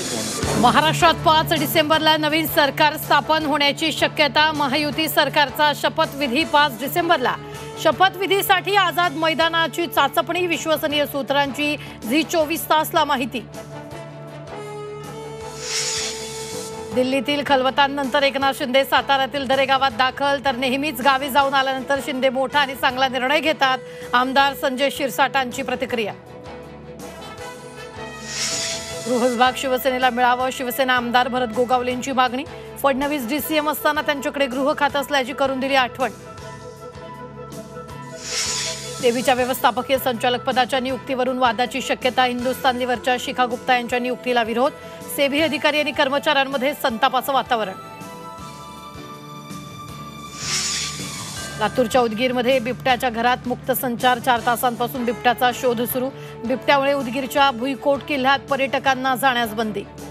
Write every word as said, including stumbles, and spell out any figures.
महाराष्ट्रात पाच डिसेंबरला नवीन सरकार स्थापन होण्याची शक्यता। महायुती सरकारचा शपथविधी पाच डिसेंबरला। शपथविधीसाठी आझाद मैदानाची चाचपणी। विश्वसनीय सूत्रांची झी चोवीस तासला माहिती। दिल्लीतील खलबतांनंतर एकनाथ शिंदे साताऱ्यातील दरेगावात दाखल। तर नेहमीच गावी जाऊन आल्यानंतर शिंदे मोठा आणि चांगला निर्णय घेतात। आमदार संजय शिरसाटांची प्रतिक्रिया। गृहविभाग शिवसेनेला मिळावं, शिवसेना आमदार भरत गोगावलेंची मागणी। फडणवीस डीसीएम असताना त्यांच्याकडे गृह खातं असल्याची करून दिली आठवण। सेबीच्या व्यवस्थापकीय संचालक पदाच्या नियुक्तीवरून वादाची शक्यता। हिंदुस्तान लिव्हरच्या शिखा गुप्ता यांच्या नियुक्तीला विरोध। सेबी अधिकारी आणि कर्मचाऱ्यांमध्ये संतापाचं वातावरण। लातूरच्या उदगीरमध्ये बिबट्याच्या घरात मुक्त संचार। चार तासांपासून बिबट्याचा शोध सुरू। बिबट्यामुळे उदगीरच्या भुईकोट किल्ल्यात पर्यटकांना जाण्यास बंदी।